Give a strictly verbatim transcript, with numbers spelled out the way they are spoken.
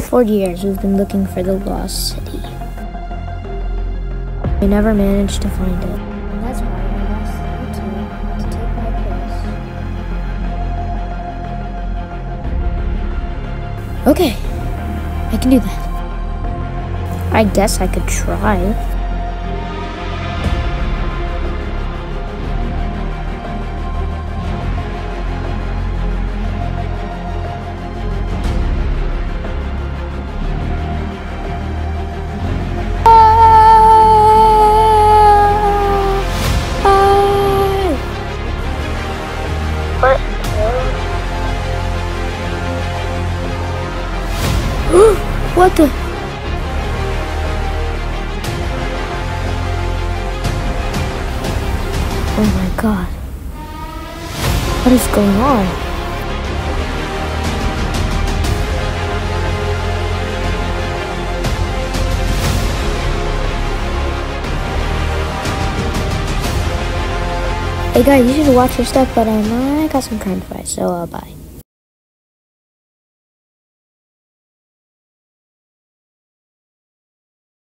For years, we've been looking for the lost city. We never managed to find it. And that's why I asked you two to take my place. Okay, I can do that. I guess I could try. What the? Oh my god. What is going on? Hey guys, you should watch your step, but um, I got some crime advice, so uh, bye.